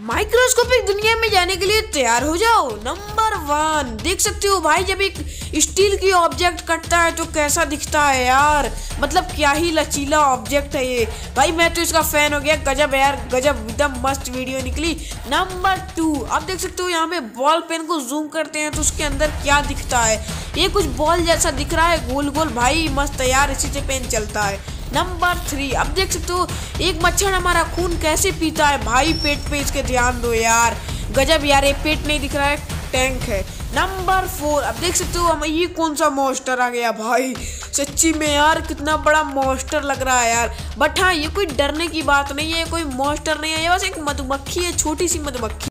Microscopic दुनिया में जाने के लिए तैयार हो जाओ। नंबर 1, देख सकते हो भाई, जब एक स्टील की ऑब्जेक्ट कटता है तो कैसा दिखता है यार, मतलब क्या ही लचीला ऑब्जेक्ट है ये भाई। मैं तो इसका फैन हो गया, गजब यार, गजब, एकदम मस्त वीडियो निकली। नंबर 2, आप देख सकते हो यहाँ पे बॉल पेन को जूम करते हैं तो उसके अंदर क्या दिखता है, ये कुछ बॉल जैसा दिख रहा है, गोल गोल भाई, मस्त है यार, इसी से पेन चलता है। नंबर 3, अब देख सकते हो एक मच्छर हमारा खून कैसे पीता है भाई, पेट पे इसके ध्यान दो यार, गजब यार, ये पेट नहीं दिख रहा है, टैंक है। नंबर 4, अब देख सकते हो हम, ये कौन सा मॉन्स्टर आ गया भाई, सच्ची में यार कितना बड़ा मॉन्स्टर लग रहा है यार। बट हाँ, ये कोई डरने की बात नहीं है, कोई मॉन्स्टर नहीं है, ये बस एक मधुमक्खी है, छोटी सी मधुमक्खी।